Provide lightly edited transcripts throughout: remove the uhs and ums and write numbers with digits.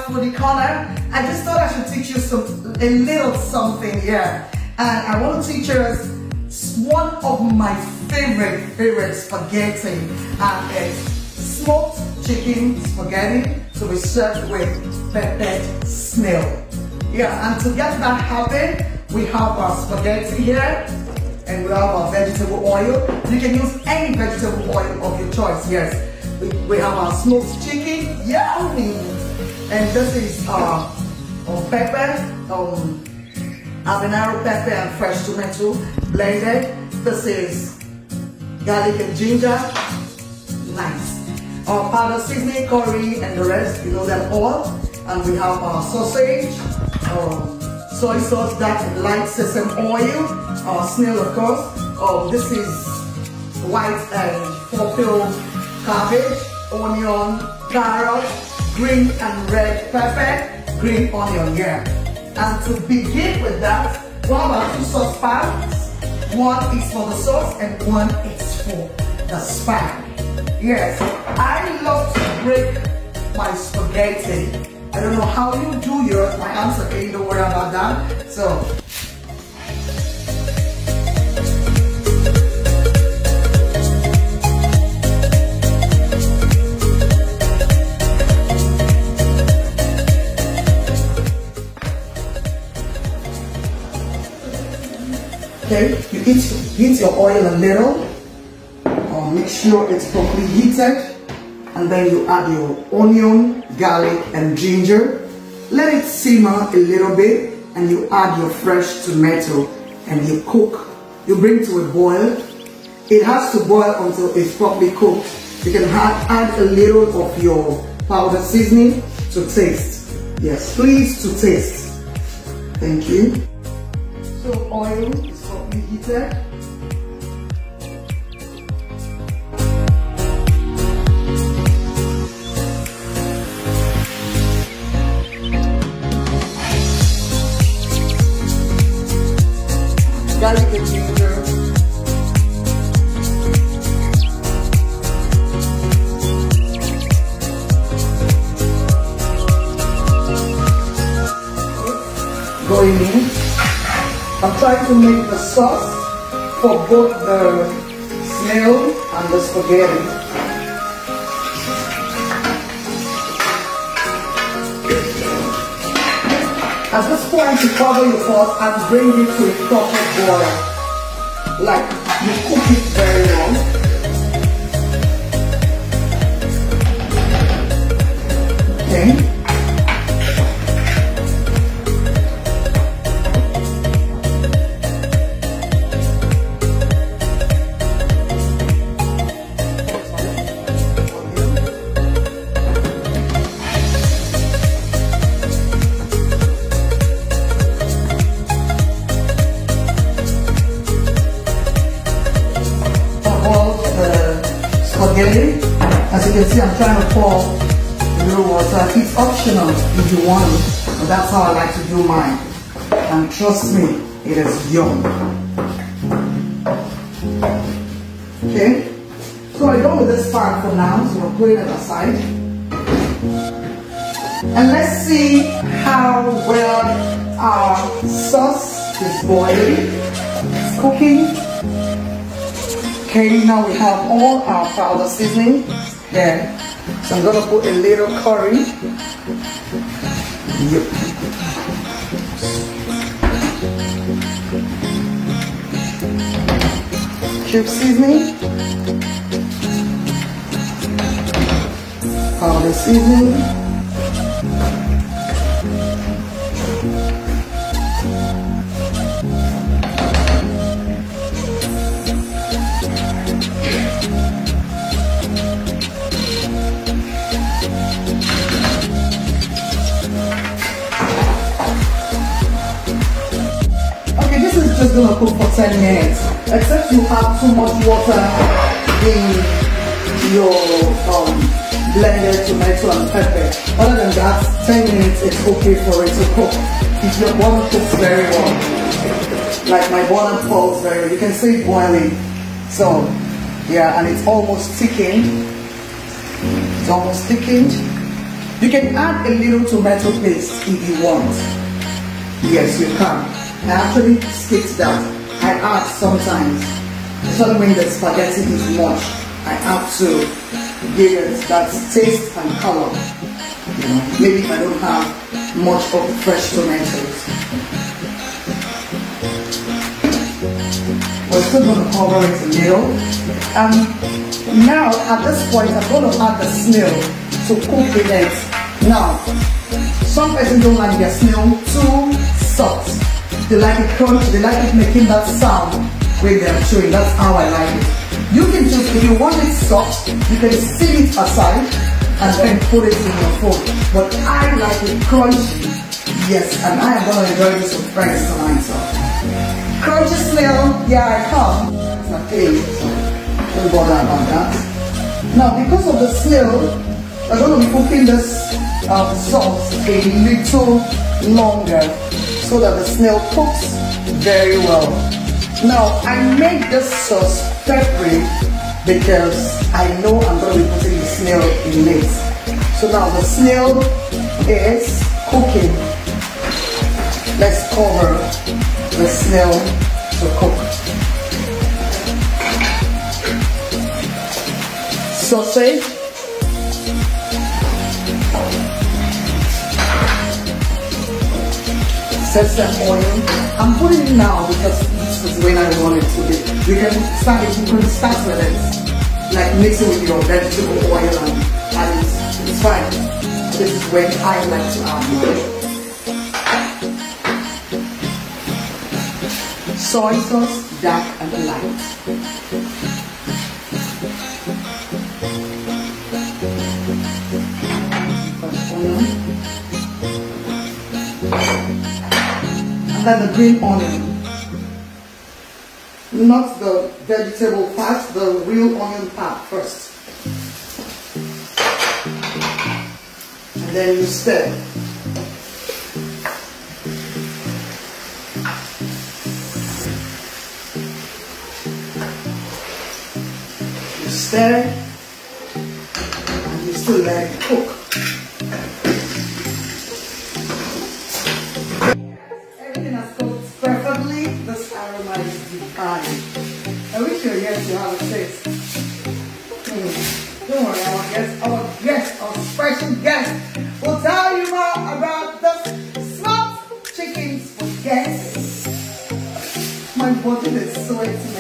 foodie corner. I just thought I should teach you a little something here. And I want to teach us one of my favorite spaghetti. And it's smoked chicken spaghetti to be served with peppered snail. Yeah, and to get that happen, we have our spaghetti here. And we have our vegetable oil. You can use any vegetable oil of your choice, yes. We have our smoked chicken, yummy! And this is pepper, habanero pepper and fresh tomato blended. This is garlic and ginger, nice. Our powder seasoning, curry and the rest, you know them all. And we have our sausage, soy sauce, dark and light sesame oil, snail of course. This is white and purple cabbage, onion, carrot, green and red pepper, green onion, yeah. And to begin with that, we have our 2 saucepans. One is for the sauce and one is for the span. Yes, I love to break my spaghetti. I don't know how you do yours, my hands are okay, don't worry about that. So, okay, you heat your oil a little, make sure it's properly heated, and then you add your onion, garlic and ginger. Let it simmer a little bit, and you add your fresh tomato, and you cook. You bring to a boil. It has to boil until it's properly cooked. You can add a little of your powder seasoning to taste. Yes, please to taste. Thank you. So oil is properly heated. Garlic and ginger. Going in. I'm trying to make the sauce for both the snail and the spaghetti. At this point, you cover your pot and bring it to a proper boil. Like you cook it very long. Okay. As you can see, I'm trying to pour a little water. It's optional if you want it, but that's how I like to do mine. And trust me, it is yum. Okay, so we're done with this part for now, so we're putting it aside. And let's see how well our sauce is boiling. It's cooking. Okay, now we have all our powder seasoning there. So I'm gonna put a little curry. Yep. Cube seasoning. Powder seasoning. Just gonna cook for 10 minutes, except you have too much water in your blended tomato and pepper. Other than that, 10 minutes it's okay for it to cook. If your burner cooks very well, like my burner falls very well, you can see it boiling. So yeah, and it's almost thickened. It's almost thickened. You can add a little tomato paste if you want. Yes, you can. I actually skip that. I add sometimes, especially when the spaghetti is much. I add to give it that taste and color. You know, maybe if I don't have much of fresh tomatoes. We're still going to cover it a little. Now at this point I'm going to add the snail to cook in it. Now, some people don't like their snail too soft. They like it crunchy, they like it making that sound when they're chewing. That's how I like it. You can just, if you want it soft, you can seal it aside and then put it in your food. But I like it crunchy. Yes, and I am going to enjoy this with friends tonight. So. Crunchy snail, yeah, I come. It's not clean, so don't bother about that. Now, because of the snail, we're going to be cooking this sauce a little longer so that the snail cooks very well. Now, I made this sauce peppery because I know I'm going to be putting the snail in it. So now the snail is cooking. Let's cover the snail to cook. Sausage. Sesame oil. I'm putting it now because this is when I want it to be. You can start with it, like mix it with your vegetable oil and it's fine. This is when I like to add mine. Soy sauce, dark and light. And then the green onion. Not the vegetable part, the real onion part first. And then you stir. You stir and you still let it cook. Everything has cooked perfectly. This aroma is divine. I wish you were here to have a taste. Don't worry, our special guest will tell you more about the smoked chickens for guests. My body is sweating.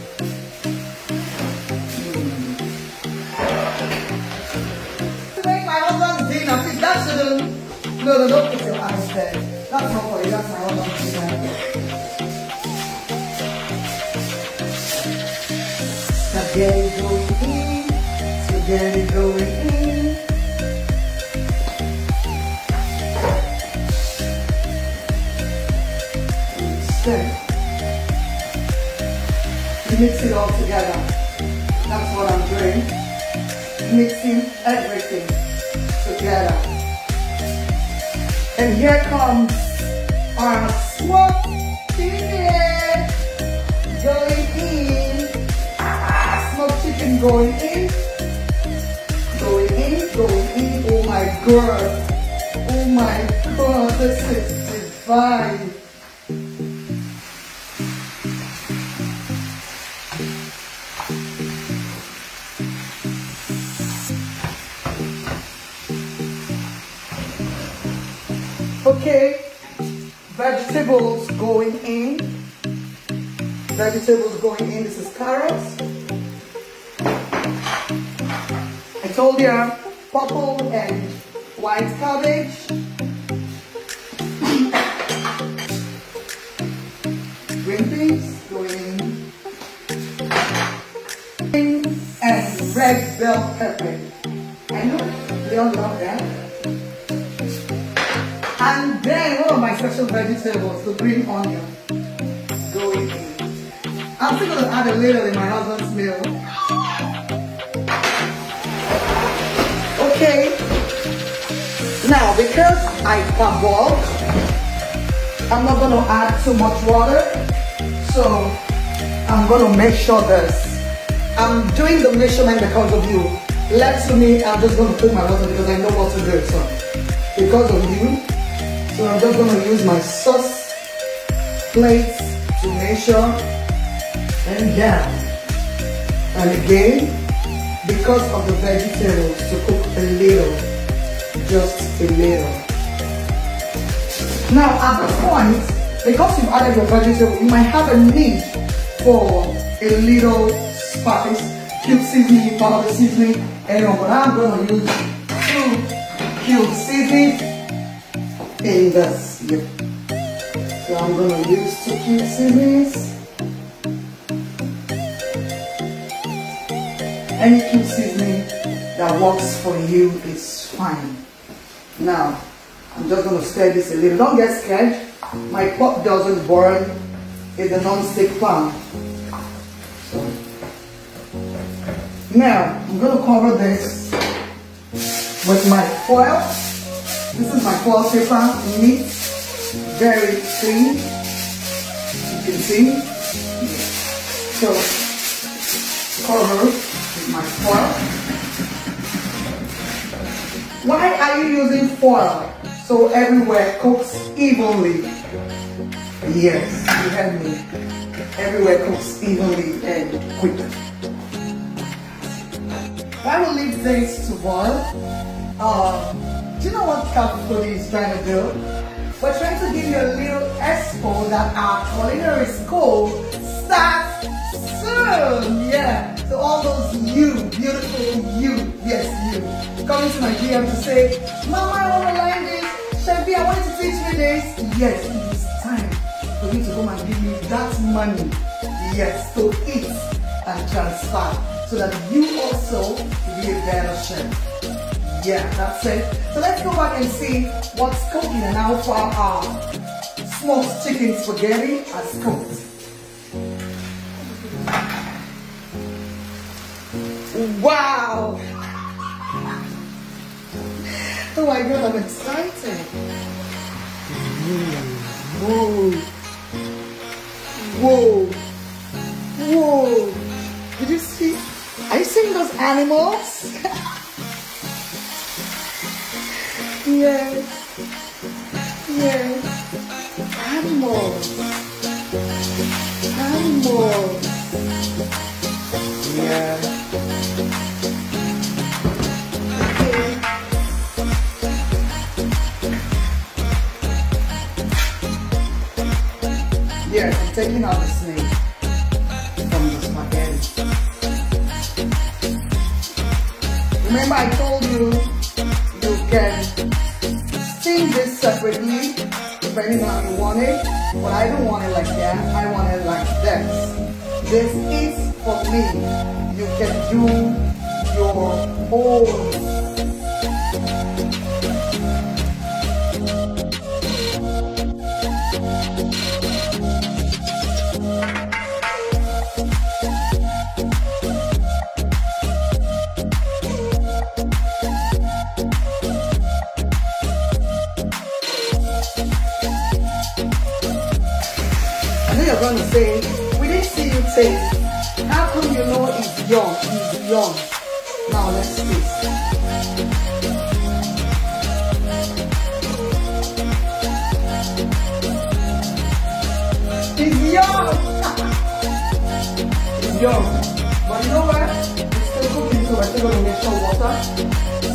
To make my husband's dinner, please, that shouldn't. No, don't put your eyes there. That's not for you, that's my husband's dinner. Spaghetti going in, spaghetti going in. Stir. You mix it all together. That's what I'm doing. Mixing everything together. And here comes our smoked chicken going in. Smoked chicken going in. Going in, going in. Oh my god. Oh my god, this is divine. Okay, vegetables going in. Vegetables going in. This is carrots. I told you purple and white cabbage. Green beans going in. And red bell pepper. I know they all love that. And then one of my special vegetables, the green onion, going in. I'm still going to add a little in my husband's meal. Okay. Now, because I parboiled, I'm not going to add too much water. So, I'm going to make sure this. I'm doing the measurement because of you. left to me, I'm just going to put my water because I know what to do. So, because of you, so I'm just going to use my sauce plates to measure and down. And again, because of the vegetables, to cook a little, just a little. Now at this point, because you've added your vegetable, you might have a need for a little spice, cube seasoning, powder seasoning, and but I'm going to use 2 cube seasonings in this. Yep. So I'm going to use 2 cube seasonings. Any cube seasoning that works for you is fine. Now, I'm just going to stir this a little. Don't get scared. My pot doesn't burn. It's a non-stick pan. So, now, I'm going to cover this with my foil. This is my foil paper. Neat, very clean. You can see. So, cover with my foil. Why are you using foil? So everywhere cooks evenly. Yes, you heard me. Everywhere cooks evenly and quick. I will leave this to boil. Do you know what Capfoodie is trying to do? We're trying to give you a little expo that our culinary school starts soon. Yeah. So all those you, beautiful you, yes you, coming to my DM to say, Mama, I want to learn this. Chevy, I want you to teach me this. Yes, it is time for you to come and give me that money. Yes, to eat and transfer so that you also will be a better chef. Yeah, that's it. So let's go back and see what's cooking and how far our smoked chicken spaghetti has cooked. Wow! Oh my God, I'm excited. Whoa. Whoa. Whoa. Did you see? Are you seeing those animals? Yes. Yes. Animals. Animals. Yeah. Yes, I'm taking out the snake from the spaghetti. Remember I told you, you can steam this separately depending on how you want it, but I don't want it like that, I want it like this. This is for me. You can do your own. You're going to say, we didn't see you taste. How come you know it's young? It's young. Now let's taste. It's young. It's young. But you know what? It's still cooking, so we're still going to make some water.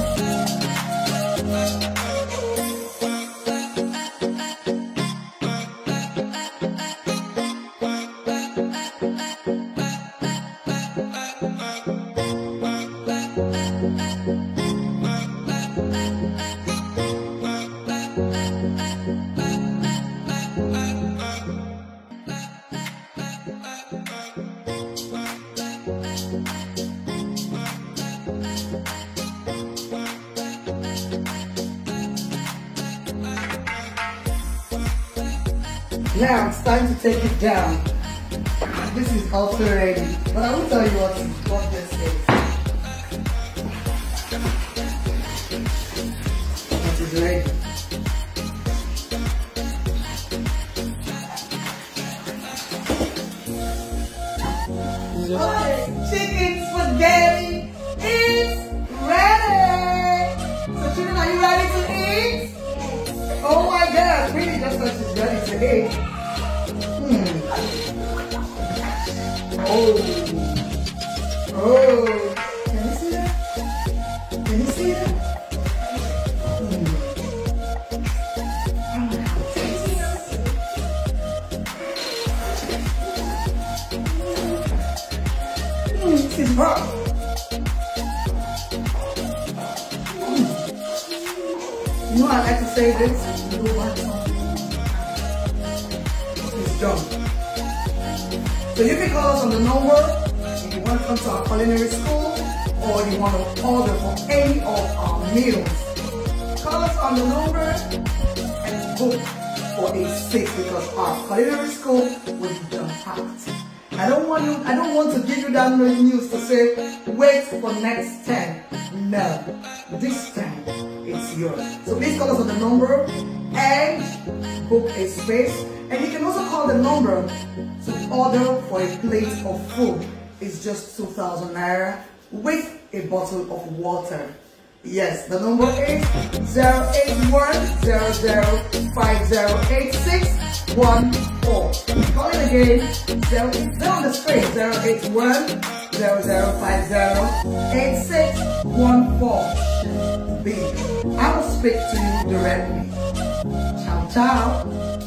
Now it's time to take it down. This is also ready, but I will tell you what this is. This is ready. Okay, chicken spaghetti is That is the 8. Oh. Oh. Can you see that? Can you see that? This is hot. You know I like to say this. You want something? It's done. So you can call us on the number if you want to come to our culinary school or you want to order for any of our meals. Call us on the number and book for a seat because our culinary school will be jam-packed. I don't want to give you that news to say wait for next time. No, this time it's yours. So please call us on the number and book a space. And you can also call the number to order for a plate of food. It's just 2,000 naira with a bottle of water. Yes, the number is 08100508614. Call it again. It's on the screen. 08100508614. B. I will speak to you directly. Ciao, ciao.